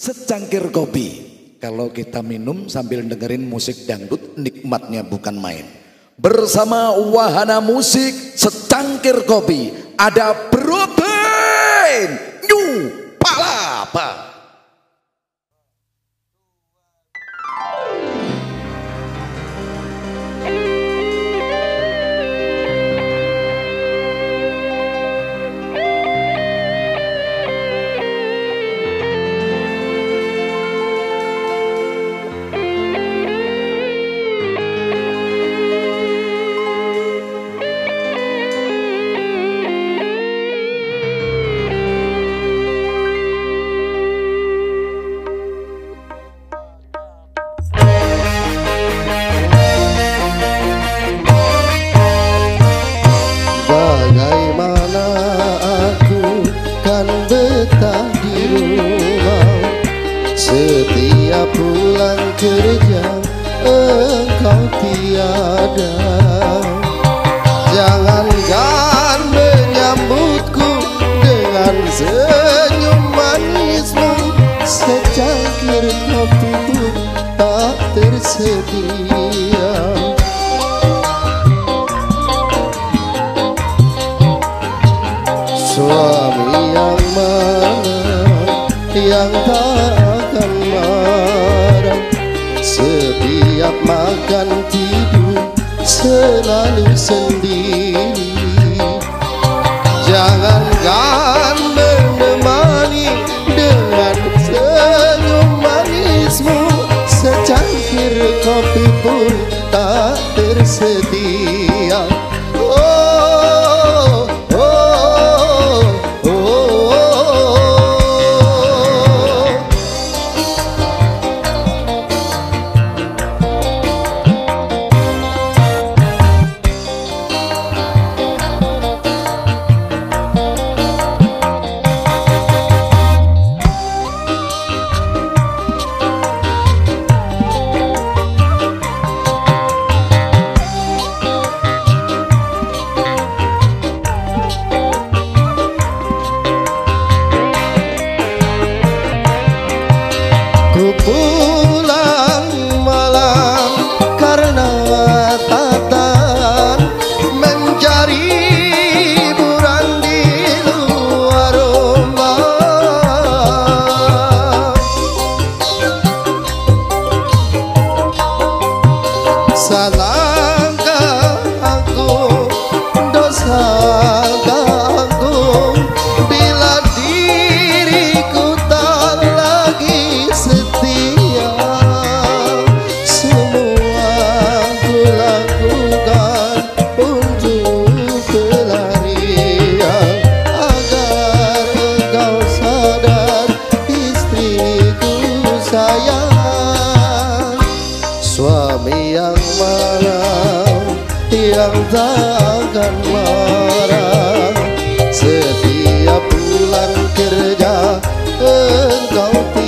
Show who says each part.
Speaker 1: Secangkir kopi, kalau kita minum sambil dengerin musik dangdut, nikmatnya bukan main. Bersama wahana musik secangkir kopi, ada Bro Ben New Palapa.
Speaker 2: Setiap pulang kerja engkau tiada. Jangankan menyambutku dengan senyum manismu, secangkir kopi pun tak tersedia. Suami yang mana yang tak akan marah, setiap makan tidur selalu sendiri. Jangankan menemani dengan senyum manismu, secangkir kopi pun tak tersedia. Ku pulang malam karena tatan, mencari hiburan di luar rumah. Salahkah aku, dosakah aku, bila diriku tak lagi setia. Semua ku lakukan untuk pelarian, agar engkau sadar istriku sayang. Suami yang malam yang takkan marah, setiap pulang kerja engkau